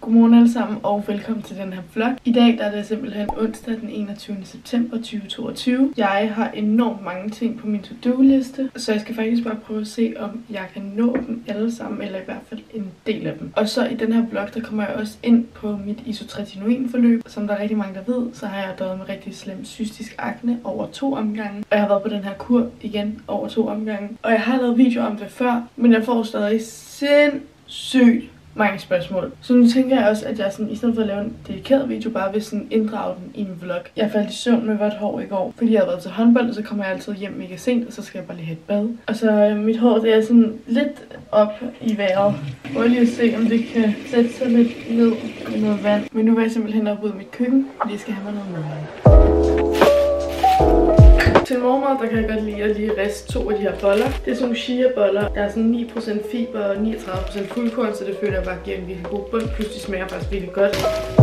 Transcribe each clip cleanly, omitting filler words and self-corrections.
Godmorgen alle sammen og velkommen til den her vlog. I dag der er det simpelthen onsdag den 21. september 2022. Jeg har enormt mange ting på min to-do-liste, så jeg skal faktisk bare prøve at se, om jeg kan nå dem alle sammen, eller i hvert fald en del af dem. Og så i den her vlog, der kommer jeg også ind på mit isotretinoin-forløb. Som der er rigtig mange, der ved, så har jeg døjet med rigtig slem cystisk akne over 2 omgange. Og jeg har været på den her kur igen over 2 omgange. Og jeg har lavet videoer om det før, men jeg får stadig sindssygt mange spørgsmål. Så nu tænker jeg også, at jeg sådan, i stedet for at lave en dedikeret video, bare vil sådan inddrage den i min vlog. Jeg faldt i søvn med vådt hår i går, fordi jeg havde været til håndbold, og så kommer jeg altid hjem mega sent, og så skal jeg bare lige have et bad. Og så mit hår, det er sådan lidt op i vejret. Prøv lige at se, om det kan sætte sig lidt ned med noget vand. Men nu var jeg simpelthen op ud i mit køkken, fordi jeg skal have mig noget mad. Til morgenmad, der kan jeg godt lide at lige riste 2 af de her boller. Det er sådan nogle chia-boller. Der er sådan 9% fiber og 39% fuldkorn, så det føler jeg bare giver en virkelig god bund. Plus de smager faktisk virkelig godt.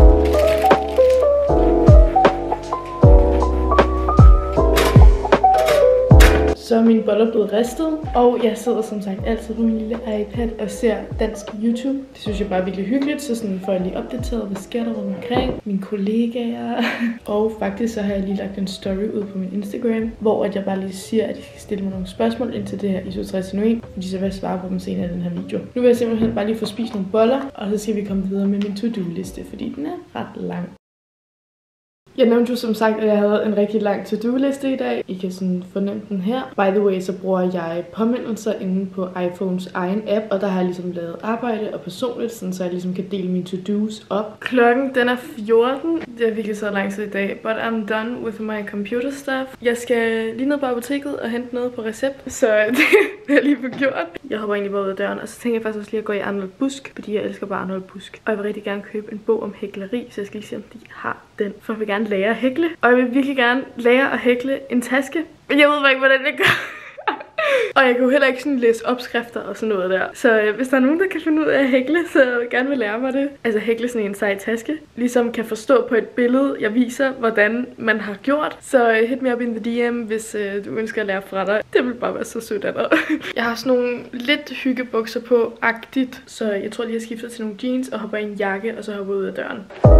Så er mine boller blevet ristet, og jeg sidder som sagt altid på min lille iPad og ser dansk YouTube. Det synes jeg bare er virkelig hyggeligt, så sådan får jeg lige opdateret, hvad sker der rundt omkring, mine kollegaer. Og faktisk så har jeg lige lagt en story ud på min Instagram, hvor at jeg bare lige siger, at I skal stille mig nogle spørgsmål ind til det her isotretinoin, fordi så vil jeg svare på dem senere i den her video. Nu vil jeg simpelthen bare lige få spist nogle boller, og så skal vi komme videre med min to-do-liste, fordi den er ret lang. Jeg nævnte jo som sagt, at jeg havde en rigtig lang to-do-liste i dag. I kan sådan fornemme den her. By the way, så bruger jeg påmindelser inde på iPhones egen app, og der har jeg ligesom lavet arbejde og personligt, sådan, så jeg ligesom kan dele mine to-dos op. Klokken den er 14. Det er virkelig så lang tid i dag, but I'm done with my computer stuff. Jeg skal lige ned på apoteket og hente noget på recept, så det er lige på gjort. Jeg hopper egentlig bare ud af døren, og så tænker jeg faktisk også lige at gå i Arnold Busk, fordi jeg elsker bare Arnold Busk. Og jeg vil rigtig gerne købe en bog om hækleri, så jeg skal lige se, om de har den. For jeg vil gerne lære at hækle, og jeg vil virkelig gerne lære at hækle en taske. Men jeg ved bare ikke, hvordan jeg gør. Og jeg kan jo heller ikke sådan læse opskrifter og sådan noget der. Så hvis der er nogen, der kan finde ud af at hækle, så jeg vil gerne vil lære mig det. Altså hækle sådan en sej taske. Ligesom kan forstå på et billede, jeg viser, hvordan man har gjort. Så hit me up in the DM, hvis du ønsker at lære fra dig. Det vil bare være så sødt af dig. Jeg har sådan nogle lidt hyggebukser på-agtigt. Så jeg tror lige, jeg skifter til nogle jeans og hopper i en jakke, og så hopper ud af døren.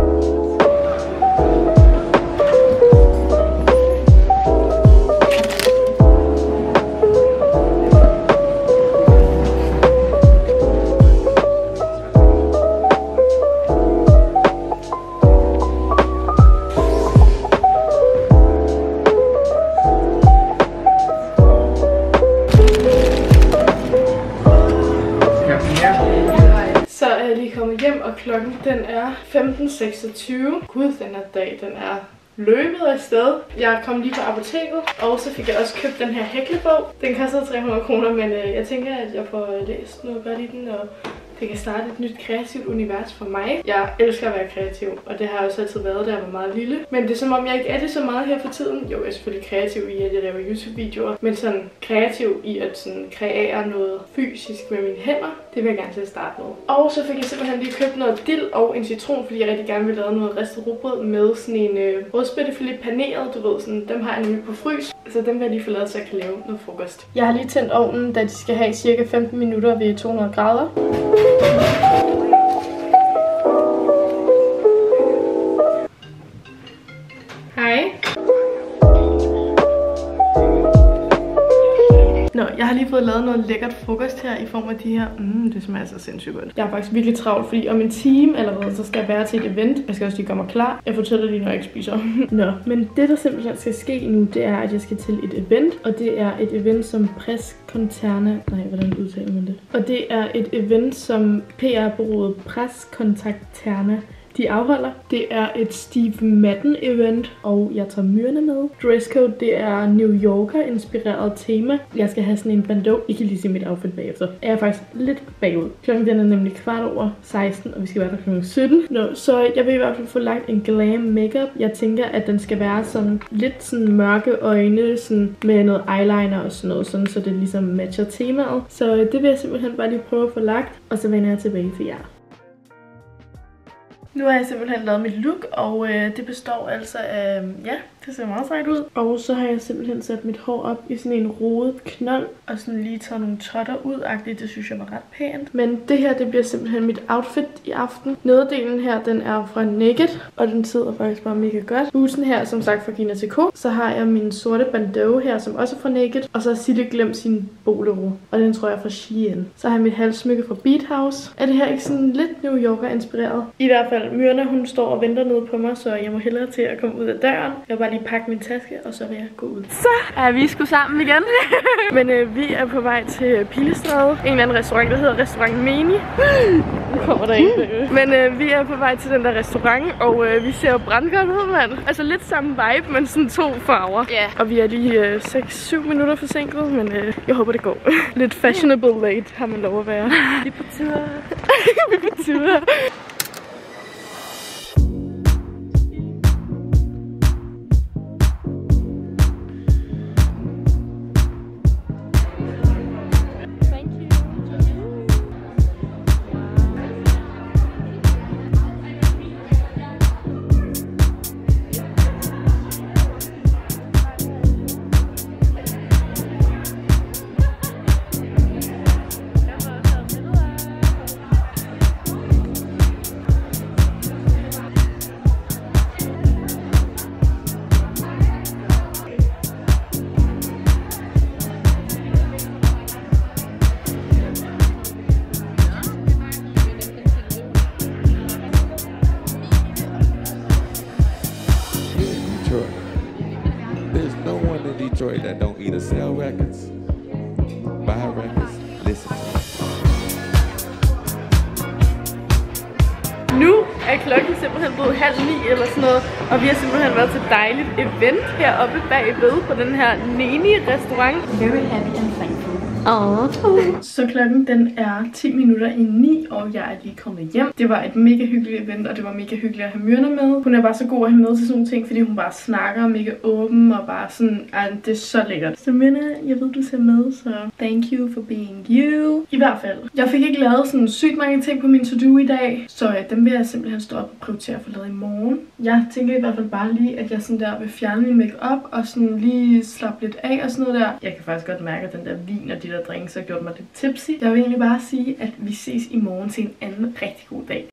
Hjem, og klokken den er 15:26. Gud, den her dag, den er løbet afsted. Jeg kom lige på apoteket, og så fik jeg også købt den her hæklebog. Den kostede 300 kroner, men jeg tænker, at jeg får læst noget godt i den, og det kan starte et nyt kreativt univers for mig. Jeg elsker at være kreativ, og det har jeg også altid været, da jeg var meget lille. Men det er som om, jeg ikke er det så meget her for tiden. Jo, jeg er selvfølgelig kreativ i, at jeg laver YouTube-videoer, men sådan kreativ i at sådan kreere noget fysisk med mine hænder, det vil jeg gerne til at starte med. Og så fik jeg simpelthen lige købt noget dild og en citron, fordi jeg rigtig gerne vil lave noget ristet rugbrød med sådan en rødspættefilet paneret, du ved, sådan, dem har jeg nemlig på frys. Så dem vil jeg lige få lavet, så jeg kan lave noget frokost. Jeg har lige tændt ovnen, da de skal have cirka 15 minutter ved 200 grader. Hej. Nå, jeg har lige fået lavet noget lækkert frokost her i form af de her. Det smager så sindssygt godt. Jeg er faktisk virkelig travlt, fordi om en time allerede, så skal jeg være til et event. Jeg skal også lige gøre mig klar. Jeg fortæller lige, når jeg ikke spiser. Nå, men det der simpelthen skal ske nu, det er, at jeg skal til et event. Og det er et event som Presskonterne. Nej, hvordan udtaler man det? Og det er et event som PR-bureauet Presskonterne de afholder. Det er et Steve Madden event, og jeg tager myrerne med. Dresscode, det er New Yorker inspireret tema. Jeg skal have sådan en bandeau. I kan lige se mit outfit bagefter. Jeg er faktisk lidt bagud. Klokken den er nemlig 16:15, og vi skal være der klokken 17. Nå, så jeg vil i hvert fald få lagt en glam makeup. Jeg tænker, at den skal være sådan lidt sådan mørke øjne, sådan med noget eyeliner og sådan noget, sådan, så det ligesom matcher temaet. Så det vil jeg simpelthen bare lige prøve at få lagt, og så vender jeg tilbage til jer. Nu har jeg simpelthen lavet mit look, og det består altså af, ja, Det ser meget sejt ud. Og så har jeg simpelthen sat mit hår op i sådan en rodet knold, og sådan lige taget nogle totter ud-agtigt. Det synes jeg var ret pænt. Men det her, det bliver simpelthen mit outfit i aften. Nederdelen her, den er fra Naked, og den sidder faktisk bare mega godt. Busen her, som sagt fra Gina TK. Så har jeg min sorte bandeau her, som også er fra Naked. Og så har Sille glemt sin bolero, og den tror jeg er fra Shein. Så har jeg mit halssmykke fra Beat House. Er det her ikke sådan lidt New Yorker-inspireret? I hvert fald, Myrna, hun står og venter nede på mig, så jeg må hellere til at komme ud af døren. Jeg vil bare lige pakke min taske, og så vil jeg gå ud. Så er vi sgu sammen igen. Men vi er på vej til Pilestræde. En eller anden restaurant, der hedder Restaurant Meni. Nu kommer der ikke. Men vi er på vej til den der restaurant, og vi ser jo brandgodt ud, mand. Altså lidt samme vibe, men sådan 2 farver. Ja. Og vi er lige 6-7 minutter forsinket, men jeg håber det går. Lidt fashionable late har man lov at være. Vi er på tur. Vi er på tur. There's no one in Detroit that don't either sell records, buy records, listen to them. Nu er klokken simpelthen blevet 8:30 eller sådan noget, og vi har simpelthen været til et dejligt event heroppe bagved på den her Neni-restaurant. Very happy and thankful. Så klokken den er 10 minutter i 9, og jeg er lige kommet hjem. Det var et mega hyggeligt event, og det var mega hyggeligt at have Myrna med. Hun er bare så god at have med til sådan nogle ting, fordi hun bare snakker mega åben og bare sådan, det er så lækkert. Så Myrna, jeg ved du ser med, så thank you for being you. I hvert fald, jeg fik ikke lavet sådan sygt mange ting på min to-do i dag, så dem vil jeg simpelthen stå op og prioritere at få lavet i morgen. Jeg tænker i hvert fald bare lige, at jeg sådan der vil fjerne min make-up og sådan lige slappe lidt af og sådan noget der. Jeg kan faktisk godt mærke, at den der vin og de der drinks har gjort mig lidt tipsy. Jeg vil egentlig bare sige, at vi ses i morgen til en anden rigtig god dag.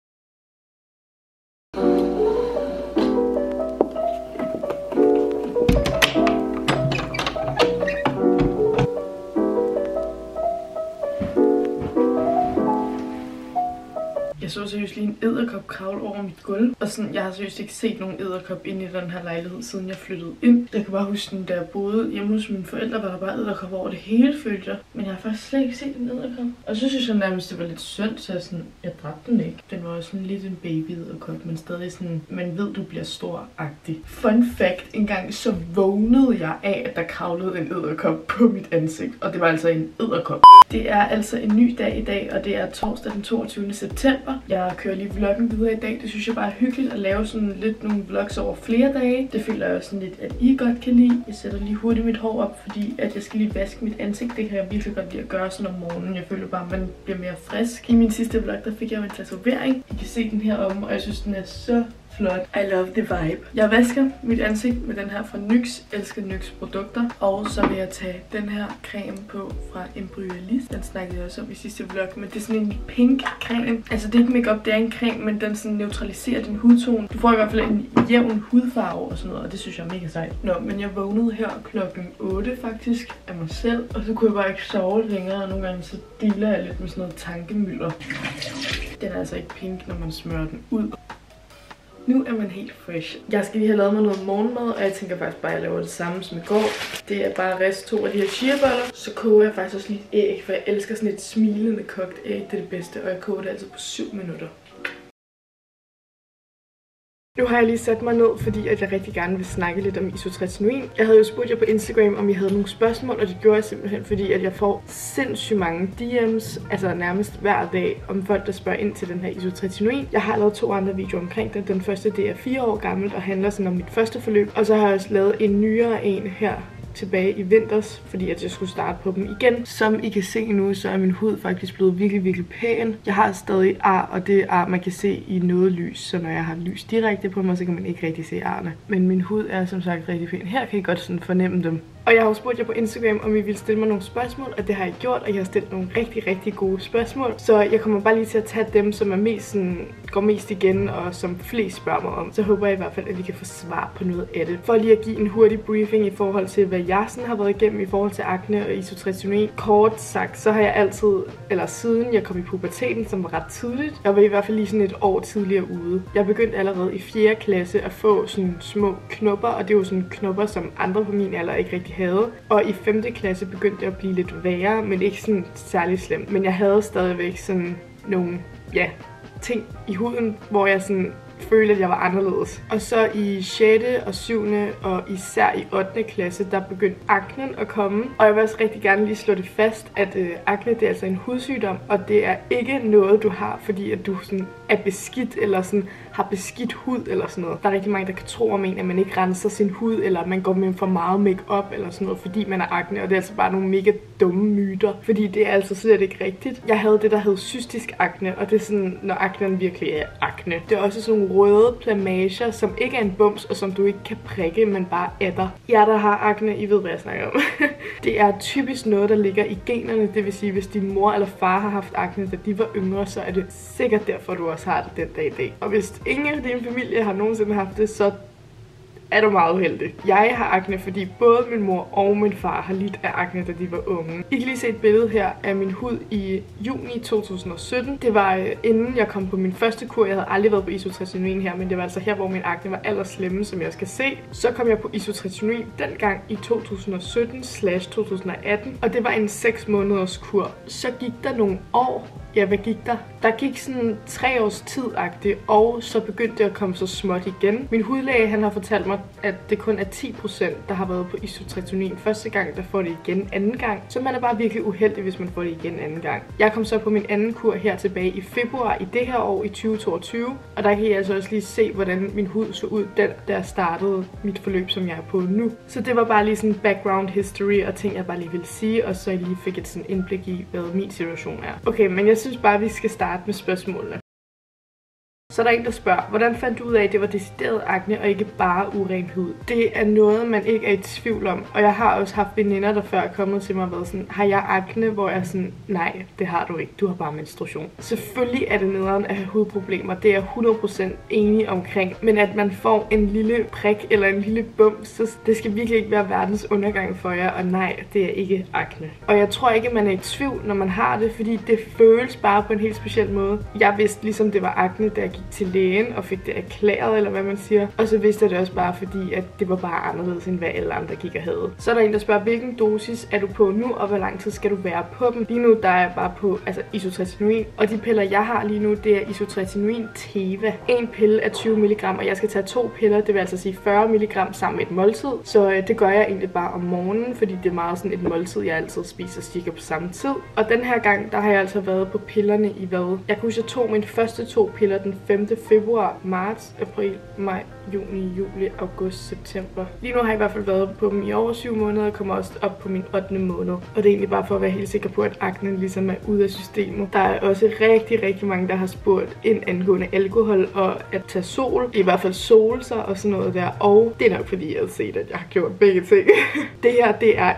Jeg så seriøst lige en edderkop kravle over mit gulv. Og sådan, jeg har seriøst ikke set nogen edderkop inde i den her lejlighed, siden jeg flyttede ind. Jeg kan bare huske, da jeg boede hjemme hos mine forældre, var der bare edderkop over det hele, følte jeg. Men jeg har faktisk slet ikke set en edderkop. Og så synes jeg nærmest, det var lidt synd, så jeg dræbte den ikke. Den var jo sådan lidt en baby-edderkop, men stadig sådan, man ved, du bliver stor-agtig. Fun fact, engang så vågnede jeg af, at der kravlede en edderkop på mit ansigt. Og det var altså en edderkop. Det er altså en ny dag i dag, og det er torsdag den 22. september. Jeg kører lige vloggen videre i dag. Det synes jeg bare er hyggeligt at lave sådan lidt nogle vlogs over flere dage. Det føler jeg også sådan lidt, at I godt kan lide. Jeg sætter lige hurtigt mit hår op, fordi at jeg skal lige vaske mit ansigt. Det kan jeg virkelig godt lide at gøre sådan om morgenen. Jeg føler bare, at man bliver mere frisk. I min sidste vlog, der fik jeg jo en tatovering. I kan se den her om, og jeg synes, den er så flot. I love the vibe. Jeg vasker mit ansigt med den her fra NYX. Elsker NYX produkter. Og så vil jeg tage den her creme på fra Embryolist. Den snakkede jeg også om i sidste vlog. Men det er sådan en pink creme. Altså det er ikke makeup, det er en creme, men den sådan neutraliserer din hudtone. Du får i hvert fald en jævn hudfarve og sådan noget, og det synes jeg er mega sejt. Nå, men jeg vågnede her klokken 8 faktisk af mig selv. Og så kunne jeg bare ikke sove længere, og nogle gange så dealer jeg lidt med sådan noget tankemylder. Den er altså ikke pink, når man smører den ud. Nu er man helt fresh. Jeg skal lige have lavet mig noget morgenmad, og jeg tænker faktisk bare, at jeg laver det samme som i går. Det er bare rest 2 af de her chiaboller. Så koger jeg faktisk også lige et æg, for jeg elsker sådan et smilende kogt æg. Det er det bedste, og jeg koger det altså på 7 minutter. Nu har jeg lige sat mig ned, fordi at jeg rigtig gerne vil snakke lidt om isotretinoin. Jeg havde jo spurgt jer på Instagram, om I havde nogle spørgsmål, og det gjorde jeg simpelthen, fordi at jeg får sindssygt mange DM's, altså nærmest hver dag, om folk, der spørger ind til den her isotretinoin. Jeg har lavet 2 andre videoer omkring den. Den første, det er 4 år gammelt og handler sådan om mit første forløb. Og så har jeg også lavet en nyere en her tilbage i vinters, fordi at jeg skulle starte på dem igen. Som I kan se nu, så er min hud faktisk blevet virkelig, virkelig pæn. Jeg har stadig ar, og det ar, man kan se i noget lys, så når jeg har lys direkte på mig, så kan man ikke rigtig se arne. Men min hud er som sagt rigtig pæn. Her kan I godt sådan fornemme dem. Og jeg har jo spurgt jer på Instagram, om I ville stille mig nogle spørgsmål, og det har jeg gjort, og jeg har stillet nogle rigtig, rigtig gode spørgsmål. Så jeg kommer bare lige til at tage dem, som er mest sådan, går mest igen, og som flest spørger mig om. Så håber jeg i hvert fald, at vi kan få svar på noget af det. For lige at give en hurtig briefing i forhold til, hvad jeg sådan har været igennem i forhold til akne og isotretinoin. Kort sagt, så har jeg altid, eller siden jeg kom i puberteten, som var ret tidligt, jeg var i hvert fald lige sådan et år tidligere ude. Jeg begyndte allerede i 4. klasse at få sådan små knopper, og det var sådan knopper, som andre på min alder ikke rigtig havde. Og i 5. klasse begyndte det at blive lidt værre, men ikke sådan særlig slemt. Men jeg havde stadigvæk sådan nogle, ting i huden, hvor jeg sådan følte, at jeg var anderledes. Og så i 6. og 7. og især i 8. klasse, der begyndte aknen at komme. Og jeg vil også rigtig gerne lige slå det fast, at akne, det er altså en hudsygdom, og det er ikke noget, du har, fordi at du sådan er beskidt, eller sådan har beskidt hud, eller sådan noget. Der er rigtig mange, der kan tro om en, at man ikke renser sin hud, eller man går med for meget makeup eller sådan noget, fordi man har akne, og det er altså bare nogle mega dumme myter, fordi det er altså slet ikke rigtigt. Jeg havde det, der hed cystisk akne, og det er sådan, når aknen virkelig er akne. Det er også sådan nogle røde plamager, som ikke er en bums, og som du ikke kan prikke, men bare ætter. Jer, der har akne, I ved, hvad jeg snakker om. Det er typisk noget, der ligger i generne, det vil sige, hvis din mor eller far har haft akne, da de var yngre, så er det sikkert derfor, du også har det den dag i dag. Og hvis ingen af din familie har nogensinde haft det, så er du meget uheldig. Jeg har akne, fordi både min mor og min far har lidt af akne, da de var unge. I kan lige se et billede her af min hud i juni 2017. Det var inden jeg kom på min første kur. Jeg havde aldrig været på isotretinoin her, men det var altså her, hvor min akne var allerslemme, som jeg skal se. Så kom jeg på isotretinoin dengang i 2017/2018, og det var en 6 måneders kur. Så gik der nogle år. Ja, hvad gik der? Der gik sådan 3 års tid-agtigt, og så begyndte det at komme så småt igen. Min hudlæge, han har fortalt mig, at det kun er 10%, der har været på isotretinoin første gang, der får det igen anden gang. Så man er bare virkelig uheldig, hvis man får det igen anden gang. Jeg kom så på min anden kur her tilbage i februar i det her år, i 2022. Og der kan I altså også lige se, hvordan min hud så ud, der startede mit forløb, som jeg er på nu. Så det var bare lige sådan background history og ting, jeg bare lige ville sige, og så jeg lige fik et sådan indblik i, hvad min situation er. Okay, men jeg synes bare, vi skal starte med spørgsmålene. Så er der en, der spørger, hvordan fandt du ud af, at det var decideret akne og ikke bare uren hud? Det er noget, man ikke er i tvivl om. Og jeg har også haft veninder, der før er kommet til mig og været sådan, har jeg akne? Hvor jeg er sådan, nej, det har du ikke. Du har bare menstruation. Selvfølgelig er det nederen at have hudproblemer. Det er jeg 100% enig omkring. Men at man får en lille prik eller en lille bump, så det skal virkelig ikke være verdens undergang for jer. Og nej, det er ikke akne. Og jeg tror ikke, man er i tvivl, når man har det, fordi det føles bare på en helt speciel måde. Jeg vidste ligesom, det var akne, da jeg gik til lægen og fik det erklæret, eller hvad man siger. Og så vidste jeg det også bare, fordi at det var bare anderledes, end hvad alle andre gik og havde. Så er der en, der spørger, hvilken dosis er du på nu, og hvor lang tid skal du være på dem? Lige nu, der er jeg bare på isotretinoin, og de piller, jeg har lige nu, det er isotretinoin Teva. En pille er 20 mg, og jeg skal tage 2 piller, det vil altså sige 40 mg sammen med et måltid. Så det gør jeg egentlig bare om morgenen, fordi det er meget sådan et måltid, jeg altid spiser cirka på samme tid. Og den her gang, der har jeg altså været på pillerne i hvad? Jeg kunne huske, jeg tog mine første 2 piller den 5. februar, marts, april, maj, juni, juli, august, september. Lige nu har jeg i hvert fald været på dem i over 7 måneder og kommer også op på min 8. måned. Og det er egentlig bare for at være helt sikker på, at aknen ligesom er ude af systemet. Der er også rigtig mange, der har spurgt ind angående alkohol og at tage sol. I hvert fald sole sig og sådan noget der. Og det er nok fordi, jeg har set, at jeg har gjort begge ting. Det her, det er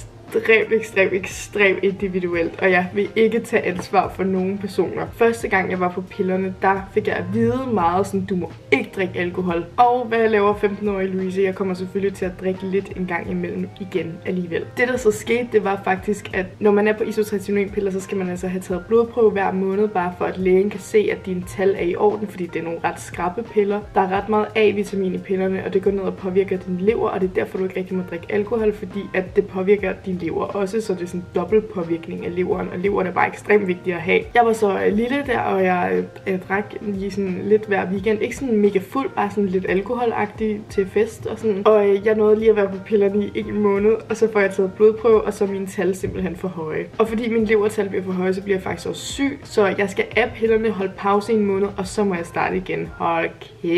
ekstremt individuelt, og jeg vil ikke tage ansvar for nogen personer. Første gang jeg var på pillerne, der fik jeg at vide meget sådan, du må ikke drikke alkohol. Og hvad jeg laver 15-årige Louise, jeg kommer selvfølgelig til at drikke lidt en gang imellem igen alligevel. Det der så skete, det var faktisk, at når man er på isotretinoinpiller, så skal man altså have taget blodprøve hver måned, bare for at lægen kan se, at dine tal er i orden, fordi det er nogle ret skrappe piller. Der er ret meget A-vitamin i pillerne, og det går ned og påvirker din lever, og det er derfor, du ikke rigtig må drikke alkohol, fordi at det påvirker din lever også, så det er sådan dobbelt påvirkning af leveren, og leveren er bare ekstremt vigtig at have. Jeg var så lille der, og jeg drak lige sådan lidt hver weekend. Ikke sådan mega fuld, bare sådan lidt alkoholagtig til fest og sådan. Og jeg nåede lige at være på pillerne i 1 måned, og så får jeg taget blodprøve, og så er mine tal simpelthen for høje. Og fordi mine levertal bliver for høje, så bliver jeg faktisk også syg, så jeg skal af pillerne, holde pause i 1 måned, og så må jeg starte igen. Hold kæft.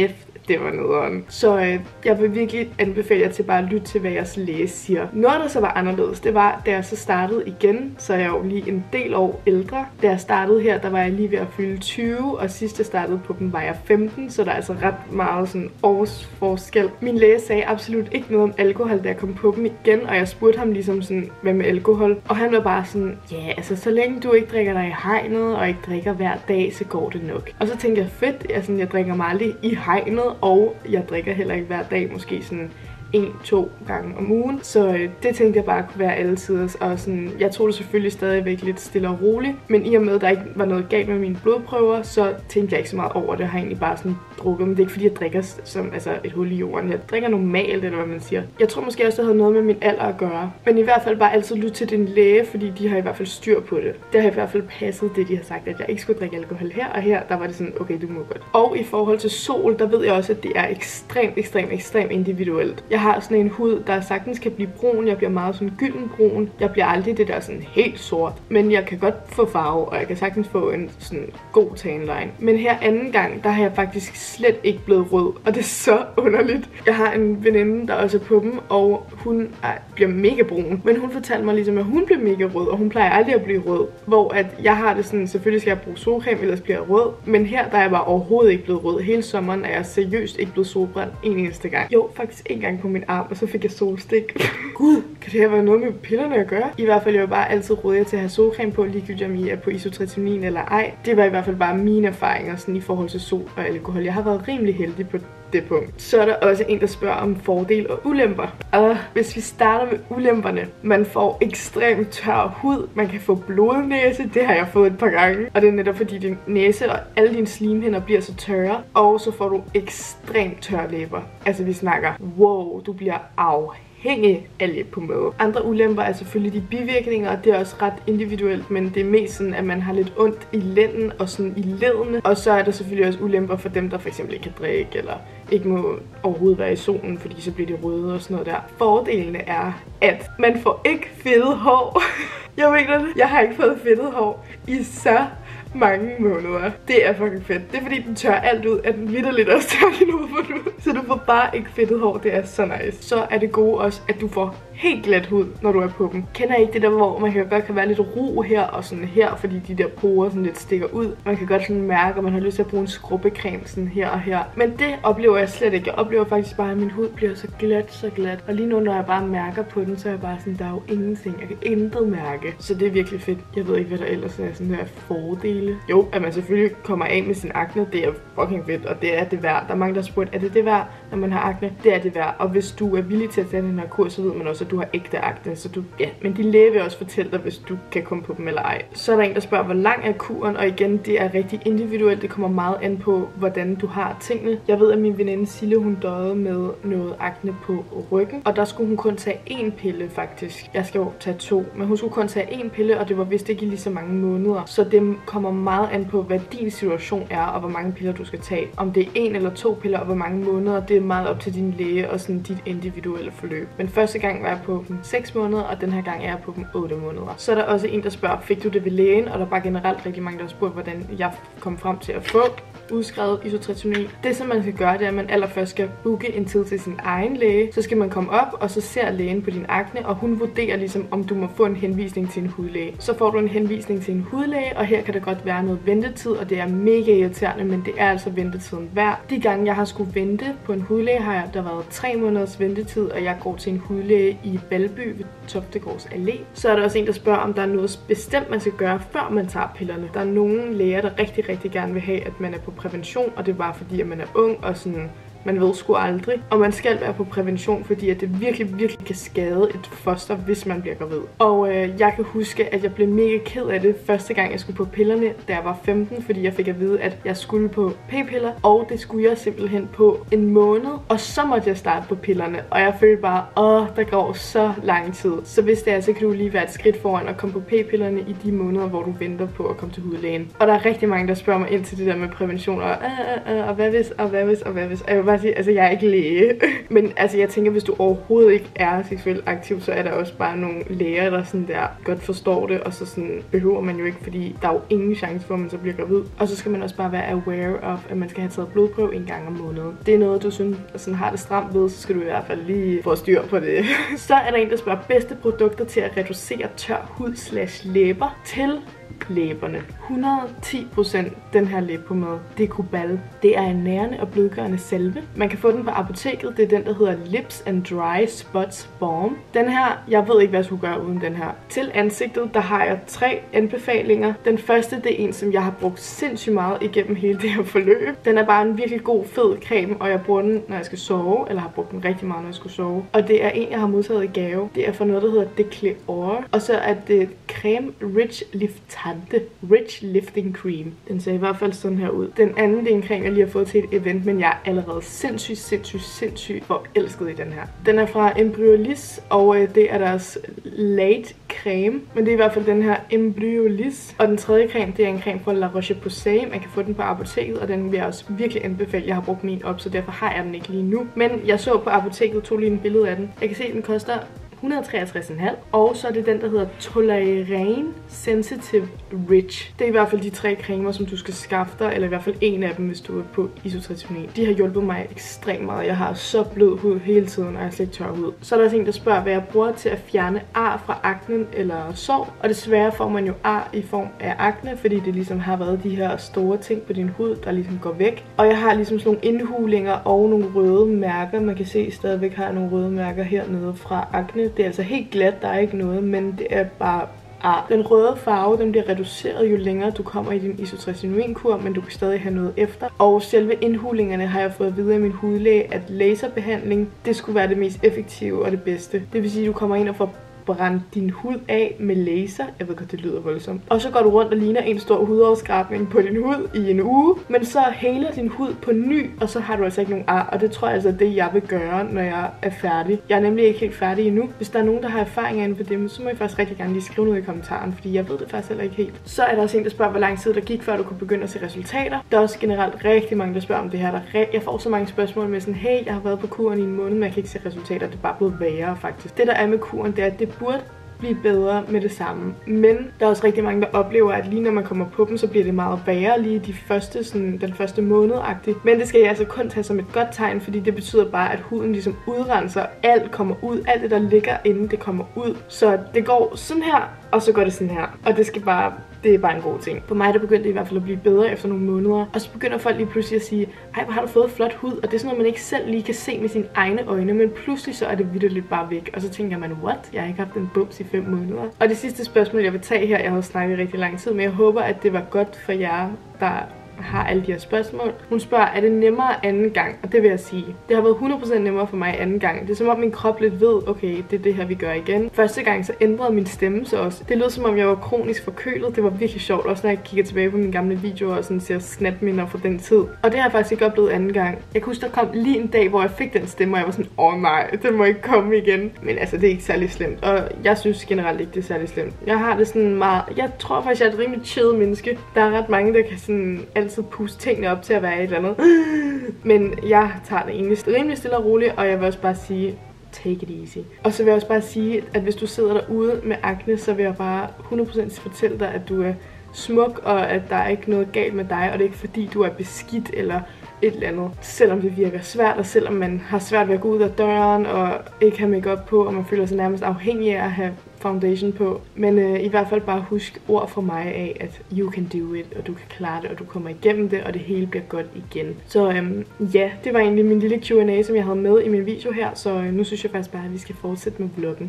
det var nederen. Så jeg vil virkelig anbefale jer til bare at lytte til, hvad jeres læge siger. Noget, der så var anderledes, det var, da jeg så startede igen, så er jeg jo lige en del år ældre. Da jeg startede her, der var jeg lige ved at fylde 20, og sidst jeg startede på dem, var jeg 15, så der er altså ret meget sådan årsforskel. Min læge sagde absolut ikke noget om alkohol, da jeg kom på dem igen, og jeg spurgte ham ligesom sådan, hvad med alkohol? Og han var bare sådan, ja, altså så længe du ikke drikker dig i hegnet, og ikke drikker hver dag, så går det nok. Og så tænkte jeg, fedt, jeg drikker mig aldrig i hegnet, og jeg drikker heller ikke hver dag, måske sådan 1-2 gange om ugen. Så det tænkte jeg bare kunne være alle tiders. Og sådan, jeg tog det selvfølgelig stadigvæk lidt stille og roligt. Men i og med, at der ikke var noget galt med mine blodprøver, så tænkte jeg ikke så meget over det. Jeg har egentlig bare sådan drukket. Men det er ikke fordi, jeg drikker som et hul i jorden. Jeg drikker normalt, eller hvad man siger. Jeg tror måske også, det havde noget med min alder at gøre. Men i hvert fald bare altid lytte til din læge, fordi de har i hvert fald styr på det. Det har i hvert fald passet det, de har sagt, at jeg ikke skulle drikke alkohol her. Og her, der var det sådan, okay, du må godt. Og i forhold til sol, der ved jeg også, at det er ekstremt individuelt. Jeg har sådan en hud, der sagtens kan blive brun. Jeg bliver meget sådan gyldenbrun. Jeg bliver aldrig det der sådan helt sort. Men jeg kan godt få farve, og jeg kan sagtens få en sådan god tanline. Men her anden gang, der har jeg faktisk slet ikke blevet rød. Og det er så underligt. Jeg har en veninde, der også er på dem, og hun bliver mega brun. Men hun fortalte mig ligesom, at hun bliver mega rød, og hun plejer aldrig at blive rød. Hvor at jeg har det sådan, selvfølgelig skal jeg bruge solcreme, ellers bliver jeg rød. Men her, der er jeg bare overhovedet ikke blevet rød. Hele sommeren er jeg seriøst ikke blevet solbrændt en eneste gang. Jo, faktisk en gang på min arm, og så fik jeg solstik. Gud, kan det have været noget med pillerne at gøre? I hvert fald, jeg var bare altid råd til at have solcreme på, ligegyldigt om I er på isotretinoin eller ej. Det var i hvert fald bare mine erfaringer sådan i forhold til sol og alkohol. Jeg har været rimelig heldig på det punkt. Så er der også en, der spørger om fordele og ulemper. Og hvis vi starter med ulemperne, man får ekstremt tør hud, man kan få blodnæse, det har jeg fået et par gange, og det er netop fordi din næse og alle dine slimhinder bliver så tørre, og så får du ekstremt tørre læber. Altså vi snakker, wow, du bliver afhængig af læbepomade. Andre ulemper er selvfølgelig de bivirkninger, og det er også ret individuelt, men det er mest sådan, at man har lidt ondt i lænden og sådan i ledene. Og så er der selvfølgelig også ulemper for dem, der for eksempel ikke kan drikke, eller ikke må overhovedet være i solen, fordi så bliver de røde og sådan noget der. Fordelene er, at man får ikke fedtet hår. Jeg mener det. Jeg har ikke fået fedtet hår i så mange måneder. Det er fucking fedt. Det er fordi, den tør alt ud, at den vitterligt også tør din hud ud. Så du får bare ikke fedtet hår. Det er så nice. Så er det gode også, at du får helt glat hud, når du er på dem. Kender I ikke det der, hvor man kan være lidt ro her og sådan her, fordi de der porer sådan lidt stikker ud. Man kan godt sådan mærke, at man har lyst til at bruge en skrubbekrem sådan her og her. Men det oplever jeg slet ikke. Jeg oplever faktisk bare, at min hud bliver så glat. Og lige nu, når jeg bare mærker på den, så er jeg bare sådan, der er jo ingenting. Jeg kan intet mærke. Så det er virkelig fedt. Jeg ved ikke, hvad der ellers er sådan der fordele. Jo, at man selvfølgelig kommer af med sin akne, det er fucking fedt, og det er det værd. Der er mange, der har spurgt, er det værd, når man har akne? Det er det værd. Og hvis du er villig til at tage den her kurs, så ved man også, at du har ægte akne. Så men din læge vil også fortælle dig, hvis du kan komme på dem eller ej. Så er der en, der spørger, hvor lang er kuren? Og igen, det er rigtig individuelt. Det kommer meget an på, hvordan du har tingene. Jeg ved, at min veninde Sille, hun døde med noget akne på ryggen, og der skulle hun kun tage 1 pille faktisk. Jeg skal jo tage 2, men hun skulle kun tage 1 pille, og det var vist ikke i lige så mange måneder. Så det kommer meget an på, hvad din situation er, og hvor mange piller du skal tage. Om det er 1 eller 2 piller, og hvor mange måneder, det er meget op til din læge og sådan dit individuelle forløb. Men første gang var jeg på dem 6 måneder, og den her gang er jeg på dem 8 måneder. Så er der også en, der spørger, fik du det ved lægen? Og der er bare generelt rigtig mange, der har spurgt, hvordan jeg kom frem til at få udskrevet isotretinoin. Det, som man skal gøre, det er, at man allerførst skal booke en tid til sin egen læge. Så skal man komme op, og så ser lægen på din akne, og hun vurderer ligesom, om du må få en henvisning til en hudlæge. Så får du en henvisning til en hudlæge, og her kan der godt være noget ventetid, og det er mega irriterende, men det er altså ventetiden værd. De gange, jeg har skulle vente på en hudlæge, har der været 3 måneders ventetid, og jeg går til en hudlæge i Valby ved Toftegårds Allé. Så er der også en, der spørger, om der er noget bestemt, man skal gøre, før man tager pillerne. Der er nogle læger, der rigtig gerne vil have, at man er på prævention, og det er bare fordi, at man er ung og sådan, man ved sgu aldrig. Og man skal være på prævention, fordi at det virkelig kan skade et foster, hvis man bliver gravid. Og jeg kan huske, at jeg blev mega ked af det første gang, jeg skulle på pillerne, da jeg var 15, fordi jeg fik at vide, at jeg skulle på p-piller, og det skulle jeg simpelthen på en måned, og så måtte jeg starte på pillerne, og jeg følte bare, der går så lang tid. Så hvis det er, så kan du lige være et skridt foran og komme på p-pillerne i de måneder, hvor du venter på at komme til hudlægen. Og der er rigtig mange, der spørger mig ind til det der med prævention, og hvad hvis, og hvad hvis. Og jeg vil bare sige, altså jeg er ikke læge, men altså jeg tænker, hvis du overhovedet ikke er seksuelt aktiv, så er der også bare nogle læger, der sådan der godt forstår det, og så sådan behøver man jo ikke, fordi der er jo ingen chance for, at man så bliver gravid. Og så skal man også bare være aware of, at man skal have taget blodprøve en gang om måneden. Det er noget, du synes, sådan har det stramt ved, så skal du i hvert fald lige få styr på det. Så er der en, der spørger bedste produkter til at reducere tør hud/læber til læberne. 110% den her læbepomade, det er Cubal. Det er en nærende og blødgørende salve. Man kan få den på apoteket. Det er den, der hedder Lips and Dry Spots Balm. Den her, jeg ved ikke, hvad jeg skulle gøre uden den her. Til ansigtet, der har jeg 3 anbefalinger. Den første, det er en, som jeg har brugt sindssygt meget igennem hele det her forløb. Den er bare en virkelig god, fed creme, og jeg bruger den, når jeg skal sove, eller har brugt den rigtig meget, når jeg skulle sove. Og det er en, jeg har modtaget i gave. Det er fra noget, der hedder Decleor. Og så er det Creme Rich Lifting Cream. Den ser i hvert fald sådan her ud. Den anden, det er en creme, jeg lige har fået til et event, men jeg er allerede sindssygt forelsket i den her. Den er fra Embryolisse, og det er deres Late Creme. Men det er i hvert fald den her Embryolisse. Og den tredje creme, det er en creme fra La Roche-Posay. Man kan få den på apoteket, og den vil jeg også virkelig anbefale. Jeg har brugt min op, så derfor har jeg den ikke lige nu. Men jeg så på apoteket, tog lige en billede af den. Jeg kan se, at den koster 163,5. Og så er det den, der hedder Toleriane Sensitive Rich. Det er i hvert fald de 3 cremer, som du skal skaffe dig, eller i hvert fald en af dem, hvis du er på isotretinoin. De har hjulpet mig ekstremt meget. Jeg har så blød hud hele tiden, og jeg har slet ikke tør hud. Så er der også en, der spørger, hvad jeg bruger til at fjerne ar fra aknen eller sår. Og desværre får man jo ar i form af akne, fordi det ligesom har været de her store ting på din hud, der ligesom går væk. Og jeg har ligesom sådan nogle indhulinger og nogle røde mærker. Man kan se, stadigvæk har jeg nogle røde mærker hernede fra akne. Det er altså helt glat, der er ikke noget, men det er bare ar. Den røde farve, den bliver reduceret, jo længere du kommer i din isotretinoin-kur, men du kan stadig have noget efter. Og selve indhulingerne har jeg fået videre af min hudlæge, at laserbehandling, det skulle være det mest effektive og det bedste. Det vil sige, at du kommer ind og får brænde din hud af med laser. Jeg ved godt, det lyder voldsomt. Og så går du rundt og ligner en stor hudafskrabning på din hud i en uge. Men så heler din hud på ny, og så har du altså ikke nogen ar. Og det tror jeg altså er det, jeg vil gøre, når jeg er færdig. Jeg er nemlig ikke helt færdig endnu. Hvis der er nogen, der har erfaringer inden for det, så må I faktisk rigtig gerne lige skrive noget i kommentaren, fordi jeg ved det faktisk heller ikke helt. Så er der også en, der spørger, hvor lang tid der gik, før du kunne begynde at se resultater. Der er også generelt rigtig mange, der spørger om det her. Jeg får så mange spørgsmål med sådan, hey, jeg har været på kuren i en måned, men jeg kan ikke se resultater. Det er bare blevet værre, faktisk. Det, der er med kuren, det er, at det burde blive bedre med det samme. Men der er også rigtig mange, der oplever, at lige når man kommer på dem, så bliver det meget værre lige de første, sådan, den første måned-agtigt. Men det skal jeg altså kun tage som et godt tegn, fordi det betyder bare, at huden ligesom udrenser. Alt kommer ud. Alt det, der ligger inde, det kommer ud. Så det går sådan her, og så går det sådan her. Og det er bare en god ting. For mig, der begyndte det i hvert fald at blive bedre efter nogle måneder. Og så begynder folk lige pludselig at sige, ej, hvor har du fået flot hud? Og det er sådan noget, man ikke selv lige kan se med sine egne øjne. Men pludselig så er det vitterligt bare væk. Og så tænker man, what? Jeg har ikke haft en bums i 5 måneder. Og det sidste spørgsmål, jeg vil tage her, jeg har snakket rigtig lang tid, men jeg håber, at det var godt for jer, der har alle de her spørgsmål. Hun spørger, er det nemmere anden gang? Og det vil jeg sige. Det har været 100% nemmere for mig anden gang. Det er som om min krop lidt ved, okay, det er det her, vi gør igen. Første gang så ændrede min stemme så også. Det lød som om jeg var kronisk forkølet. Det var virkelig sjovt, også når jeg kigger tilbage på mine gamle videoer og sådan ser snapminder fra den tid. Og det har jeg faktisk ikke oplevet anden gang. Jeg kunne huske, der kom lige en dag, hvor jeg fik den stemme, og jeg var sådan, nej, den må ikke komme igen. Men altså, det er ikke særlig slemt. Og jeg synes generelt ikke, det er særlig slemt. Jeg har det sådan meget. Jeg tror faktisk, jeg er et rimelig chill menneske. Der er ret mange, der kan sådan altid puste tingene op til at være et eller andet. Men jeg tager det egentlig rimelig stille og roligt, og jeg vil også bare sige, take it easy. Og så vil jeg også bare sige, at hvis du sidder derude med akne, så vil jeg bare 100% fortælle dig, at du er smuk, og at der er ikke noget galt med dig, og det er ikke fordi, du er beskidt eller et eller andet. Selvom det virker svært, og selvom man har svært ved at gå ud af døren, og ikke have makeup på, og man føler sig nærmest afhængig af at have foundation på. Men i hvert fald bare husk ord fra mig af, at you can do it, og du kan klare det, og du kommer igennem det, og det hele bliver godt igen. Så ja, det var egentlig min lille Q&A, som jeg havde med i min video her, så nu synes jeg faktisk bare, at vi skal fortsætte med vloggen.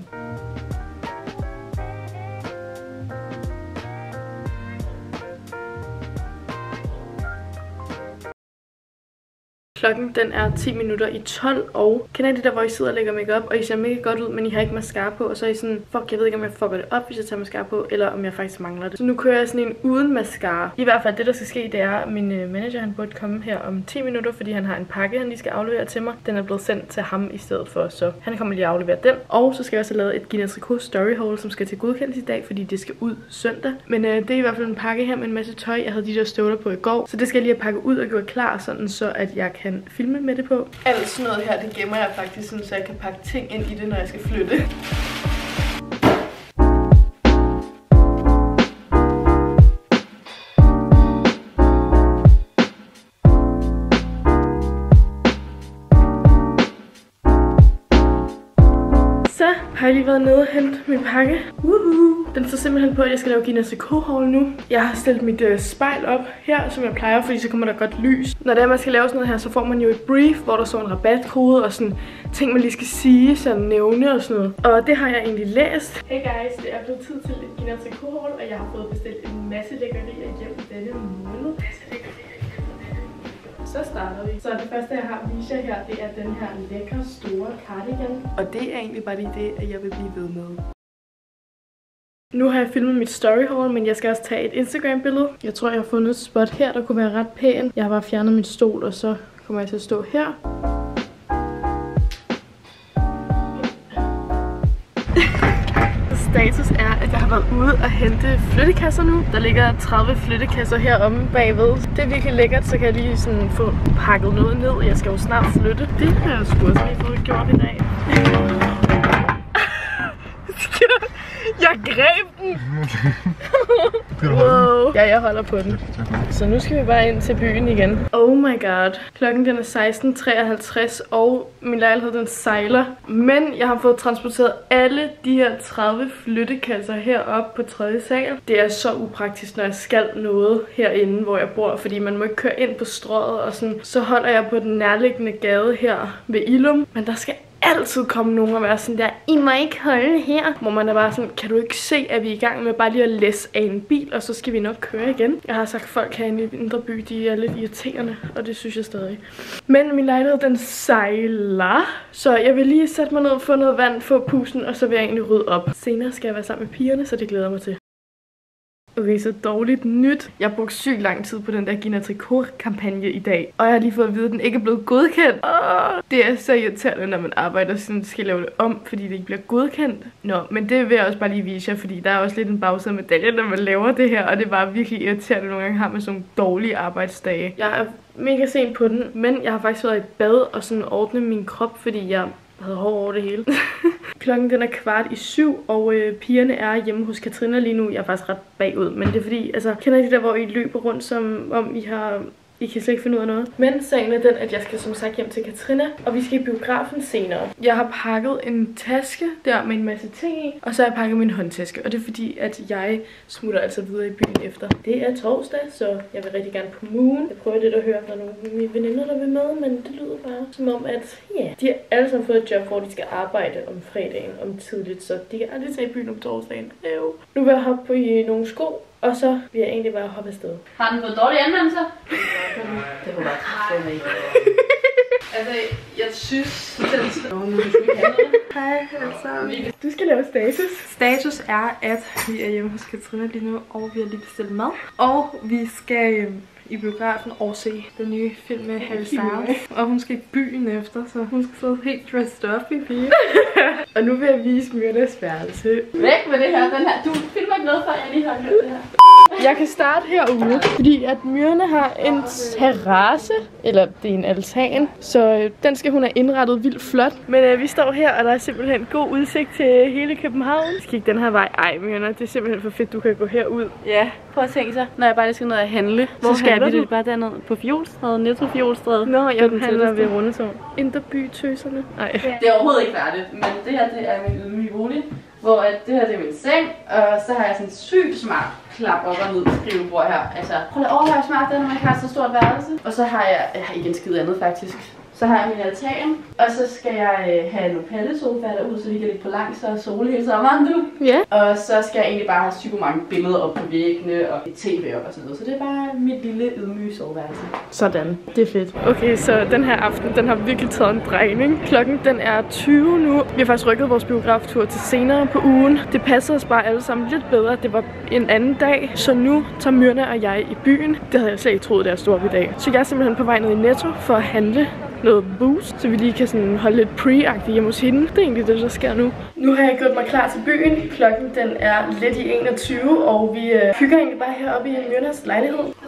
Klokken den er 10 minutter i 12, og kender I det der, hvor I sidder og lægger makeup, og I ser mega godt ud, men I har ikke mascara på, og så er I sådan, fuck, jeg ved ikke, om jeg fucker det op, hvis jeg tager mascara på, eller om jeg faktisk mangler det. Så nu kører jeg sådan en uden mascara. I hvert fald det, der skal ske, det er, at min manager, han burde komme her om 10 minutter, fordi han har en pakke, han lige skal aflevere til mig. Den er blevet sendt til ham i stedet for, så han kommer lige at aflevere den. Og så skal jeg også have lavet et Guinness Record Story Haul, som skal til godkendelse i dag, fordi det skal ud søndag. Men det er i hvert fald en pakke her med en masse tøj. Jeg havde de der støvler på i går, så det skal jeg lige have pakket ud og gjort klar, sådan så at jeg kan kan filme med det på. Alt sådan noget her, det gemmer jeg faktisk sådan, så jeg kan pakke ting ind i det, når jeg skal flytte. Så har jeg lige været nede og hente min pakke. Den står simpelthen på, at jeg skal lave Guinness Record-haul nu. Jeg har stillet mit spejl op her, som jeg plejer, fordi så kommer der godt lys. Når det er, man skal lave sådan noget her, så får man jo et brief, hvor der står en rabatkode og sådan ting, man lige skal sige, sådan nævne og sådan noget. Og det har jeg egentlig læst. Hey guys, det er blevet tid til et Guinness Record-haul, og jeg har fået bestilt en masse lækkerier hjem denne måned. Så starter vi. Så det første, jeg har at vise jer her, det er den her lækre store cardigan. Og det er egentlig bare lige det, at jeg vil blive ved med. Nu har jeg filmet mit story haul, men jeg skal også tage et Instagram-billede. Jeg tror, jeg har fundet et spot her, der kunne være ret pæn. Jeg har bare fjernet min stol, og så kommer jeg til at stå her. Status er, at jeg har været ude og hente flyttekasser nu. Der ligger 30 flyttekasser heromme bagved. Det er virkelig lækkert, så kan jeg lige sådan få pakket noget ned. Jeg skal jo snart flytte. Det har jeg sgu også lige fået gjort i dag. Jeg greb den! Wow. Ja, jeg holder på den. Så nu skal vi bare ind til byen igen. Oh my god. Klokken den er 16:53, og min lejlighed den sejler. Men jeg har fået transporteret alle de her 30 flyttekasser herop på 3. sal. Det er så upraktisk, når jeg skal noget herinde, hvor jeg bor, fordi man må ikke køre ind på strøget og sådan. Så holder jeg på den nærliggende gade her ved Ilum. Men der skal altid komme nogen og være sådan der, I må ikke holde her. Hvor man er bare sådan, kan du ikke se, at vi er i gang med bare lige at læsse af en bil, og så skal vi nok køre igen. Jeg har sagt, at folk herinde i Indre By, de er lidt irriterende, og det synes jeg stadig. Men min lejlighed, den sejler. Så jeg vil lige sætte mig ned, få noget vand, få pusten, og så vil jeg egentlig rydde op. Senere skal jeg være sammen med pigerne, så det glæder jeg mig til. Okay, så dårligt nyt. Jeg har brugt sygt lang tid på den der Guinness Record-kampagne i dag. Og jeg har lige fået at vide, at den ikke er blevet godkendt. Det er så irriterende, når man arbejder sådan, skal lave det om, fordi det ikke bliver godkendt. Nå, men det vil jeg også bare lige vise jer, fordi der er også lidt en bagside af medaljen, når man laver det her. Og det er bare virkelig irriterende, nogle gange har man sådan nogle dårlige arbejdsdage. Jeg er mega sent på den, men jeg har faktisk været i bad og sådan ordne min krop, fordi jeg havde hår over det hele. Klokken den er 6:15, og pigerne er hjemme hos Katrina lige nu. Jeg er faktisk ret bagud, men det er fordi, altså, kender I det der, hvor I løber rundt, som om I kan slet ikke finde ud af noget. Men sagen er den, at jeg skal som sagt hjem til Katrina, og vi skal i biografen senere. Jeg har pakket en taske der med en masse ting i, og så har jeg pakket min håndtaske. Og det er fordi, at jeg smutter altså videre i byen efter. Det er torsdag, så jeg vil rigtig gerne på Moon. Jeg prøver lidt at høre, om der er nogle af mine veninder, der vil med, men det lyder bare som om, at de har alle sammen fået et job, hvor de skal arbejde om fredagen, om tidligt, så de kan aldrig tage i byen om torsdagen. Nu vil jeg hoppe på i nogle sko, og så vil jeg egentlig bare hoppe afsted. Har den fået dårlige anmeldelser? Det var bare træt mig. Altså, jeg synes... Hej, altså. Du skal lave status. Status er, at vi er hjemme hos Katrina lige nu, og vi har lige bestilt mad. Og vi skal i biografen og se den nye film med Harry Styles. Og hun skal i byen efter, så hun skal sidde helt dressed up i pige. Og nu vil jeg vise Myrnas værelse. Væk med det her, den her. Du filmer ikke noget, før jeg lige har hørt det her. Jeg kan starte herude, fordi at Myrna har en terrasse, eller det er en altan, så den skal hun have indrettet vildt flot. Men vi står her, og der er simpelthen god udsigt til hele København. Jeg skal ikke den her vej. Ej, Myrna, det er simpelthen for fedt, du kan gå herud. Ja, prøv at tænke sig, når jeg bare skal ned og handle. Hvor så skal vi bare derned på Fjolstræde, Netto Fjolstræde. Nå, jeg handler ved Rundetårn. Indre By tøserne. Nej. Det er overhovedet ikke færdigt, men det her det er min ydmyge bolig. Hvor det her det er min seng, og så har jeg sådan en sygt smart klap op og ned skrivebord her. Altså, prøv at overhøre smart det, når man ikke har så stort værelse. Og så har jeg ikke en skid andet faktisk. Så har jeg min altan, og så skal jeg have nogle pallesofaer derude, så vi kan ligge på langs og sole hele sommeren, du. Ja. Og så skal jeg egentlig bare have super mange billeder op på væggene og et tv op og sådan noget. Så det er bare mit lille ydmyge soveværelse. Sådan, det er fedt. Okay, så den her aften, den har virkelig taget en drejning. Klokken den er 20 nu. Vi har faktisk rykket vores biograftur til senere på ugen. Det passede os bare alle sammen lidt bedre. Det var en anden dag, så nu tager Myrna og jeg i byen. Det havde jeg slet ikke troet, det er stort i dag. Så jeg er simpelthen på vej ned i Netto for at handle noget boost, så vi lige kan sådan holde lidt pre-agtigt hjemme hos hende. Det er egentlig det, der sker nu. Nu har jeg gjort mig klar til byen. Klokken den er lidt i 21, og vi hygger egentlig bare heroppe i Myrnas lejlighed.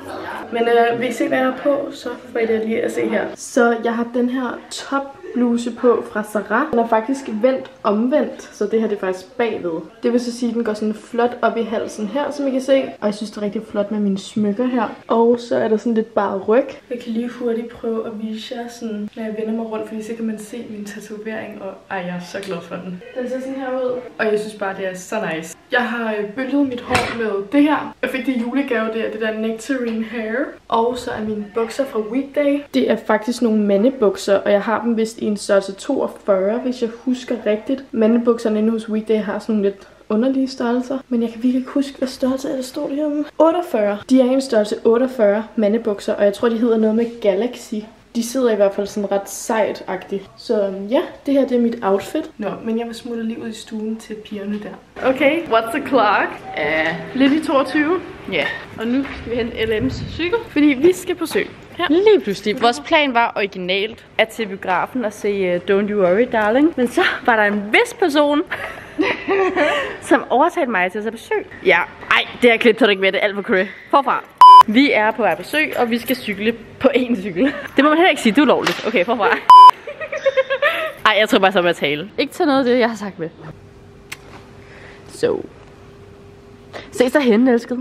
Men vil I se, hvad jeg har på, så får I det lige at se her. Så jeg har den her topbluse på fra Zara. Den er faktisk vendt omvendt, så det her det er faktisk bagved. Det vil så sige, at den går sådan flot op i halsen her, som I kan se. Og jeg synes, det er rigtig flot med mine smykker her. Og så er der sådan lidt bare ryg. Jeg kan lige hurtigt prøve at vise jer, sådan, når jeg vender mig rundt, fordi så kan man se min tatovering. Og ej, jeg er så glad for den. Den ser sådan her ud, og jeg synes bare, det er så nice. Jeg har bølget mit hår med det her. Jeg fik det i julegave, det der Nectarine Hair. Og så er mine bukser fra Weekday. Det er faktisk nogle mandebukser, og jeg har dem vist i en størrelse 42, hvis jeg husker rigtigt. Mandebukserne inde hos Weekday har sådan nogle lidt underlige størrelser, men jeg kan virkelig ikke huske, hvad størrelse er der stod heromme. 48. De er i en størrelse 48 mandebukser, og jeg tror, de hedder noget med Galaxy. De sidder i hvert fald sådan ret sejt-agtigt. Så ja, det her det er mit outfit. Nå, men jeg vil smutte lige ud i stuen til pigerne der. Okay, what's the clock? Lidt i 22. Ja, og nu skal vi hente LM's cykel, fordi vi skal på sø. Ja. Lige pludselig. Vores plan var originalt at til biografen og se Don't You Worry Darling. Men så var der en vis person, som overtalte mig til at tage på sø. Ja, ej, det her klip tager du ikke med, det er alt for cray. Forfra. Vi er på vej på sø, og vi skal cykle på én cykel. Det må man heller ikke sige, det er ulovligt. Okay, forfra. Ej, jeg tror bare så med at tale. Ikke tage noget af det, jeg har sagt med. Så. Ses derhenne, elsket.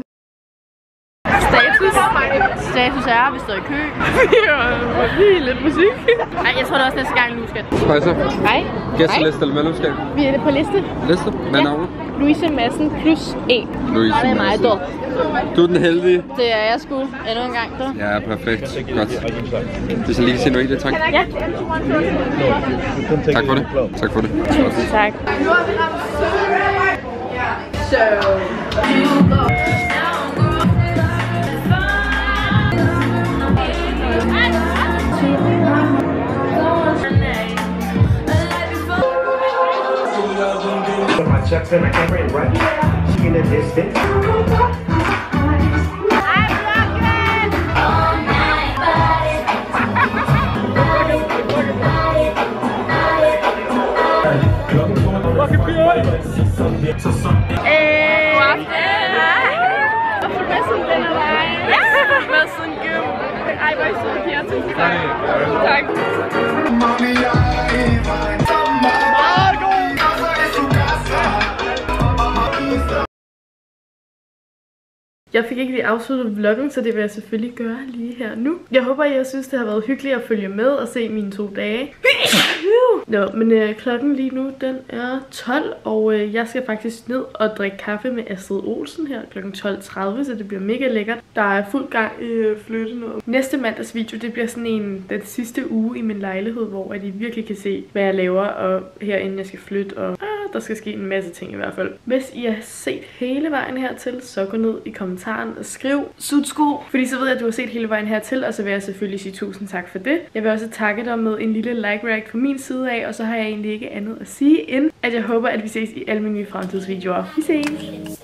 Status er, vi står i kø. Vi er lige lidt musik. Ej, jeg tror det også næste gang, nu skal. Hej så. Hej. Gæsteliste eller medlemskab? Vi er på liste. Liste? Hvad navnet? Louise Madsen plus E. Louise det er mig, dog. Du er den heldige. Det er jeg sgu endnu en gang, dog. Ja, perfekt. Godt. Det skal lige se noget i det, tak. Ja. Tak for det. Tak for det. Tusind tak. So. My chucks and my camera and right in the distance. Jeg fik ikke lige afsluttet vloggen, så det vil jeg selvfølgelig gøre lige her nu. Jeg håber, jeg synes, det har været hyggeligt at følge med og se mine 2 dage. Nå, men klokken lige nu, den er 12, og jeg skal faktisk ned og drikke kaffe med Astrid Olsen her kl. 12:30, så det bliver mega lækkert. Der er fuld gang i flyttenået. Næste mandags video, det bliver sådan den sidste uge i min lejlighed, hvor I virkelig kan se, hvad jeg laver, og herinde jeg skal flytte, og der skal ske en masse ting i hvert fald. Hvis I har set hele vejen hertil, så gå ned i kommentaren og skriv sutsko, fordi så ved jeg, at du har set hele vejen hertil, og så vil jeg selvfølgelig sige tusind tak for det. Jeg vil også takke dig med en lille like-react fra min side af, og så har jeg egentlig ikke andet at sige, end at jeg håber, at vi ses i alle mine nye fremtidsvideoer. Vi ses!